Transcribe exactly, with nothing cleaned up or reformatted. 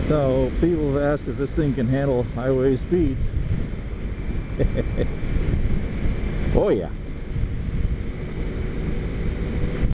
So people have asked if this thing can handle highway speeds. Oh yeah.